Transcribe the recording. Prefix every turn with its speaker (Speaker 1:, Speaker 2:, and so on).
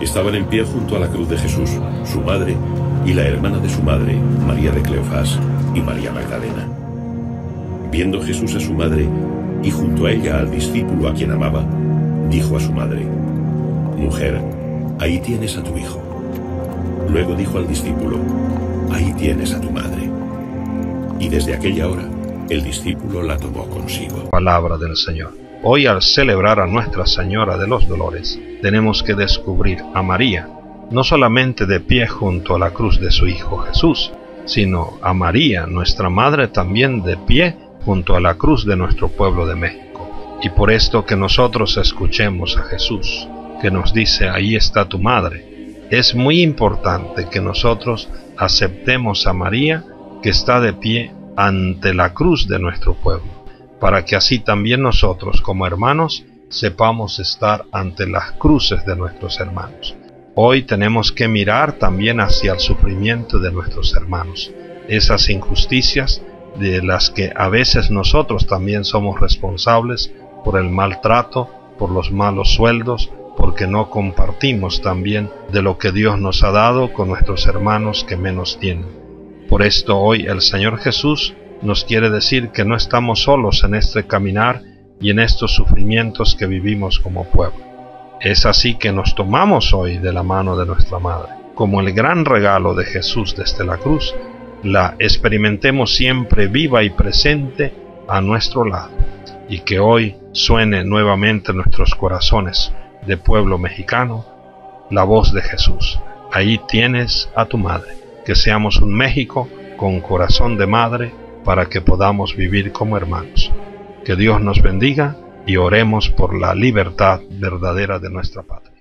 Speaker 1: Estaban en pie junto a la cruz de Jesús, su madre y la hermana de su madre, María de Cleofás y María Magdalena. Viendo Jesús a su madre y junto a ella al discípulo a quien amaba, dijo a su madre: «Mujer, ahí tienes a tu hijo». Luego dijo al discípulo: «Ahí tienes a tu madre». Y desde aquella hora, el discípulo la tomó consigo.
Speaker 2: Palabra del Señor. Hoy, al celebrar a Nuestra Señora de los Dolores, tenemos que descubrir a María, no solamente de pie junto a la cruz de su Hijo Jesús, sino a María, nuestra Madre, también de pie junto a la cruz de nuestro pueblo de México. Y por esto que nosotros escuchemos a Jesús, que nos dice: «Ahí está tu madre», es muy importante que nosotros aceptemos a María, que está de pie ante la cruz de nuestro pueblo, para que así también nosotros, como hermanos, sepamos estar ante las cruces de nuestros hermanos. Hoy tenemos que mirar también hacia el sufrimiento de nuestros hermanos, esas injusticias de las que a veces nosotros también somos responsables, por el maltrato, por los malos sueldos, porque no compartimos también de lo que Dios nos ha dado con nuestros hermanos que menos tienen. Por esto hoy el Señor Jesús nos quiere decir que no estamos solos en este caminar y en estos sufrimientos que vivimos como pueblo. Es así que nos tomamos hoy de la mano de nuestra Madre. Como el gran regalo de Jesús desde la cruz, la experimentemos siempre viva y presente a nuestro lado, y que hoy suene nuevamente en nuestros corazones de pueblo mexicano la voz de Jesús: «Ahí tienes a tu madre». Que seamos un México con corazón de madre para que podamos vivir como hermanos. Que Dios nos bendiga y oremos por la libertad verdadera de nuestra patria.